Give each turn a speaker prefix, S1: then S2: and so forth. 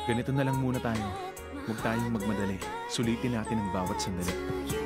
S1: Ganito na lang muna tayo. Huwag tayong magmadali. Sulitin natin ang bawat sandali.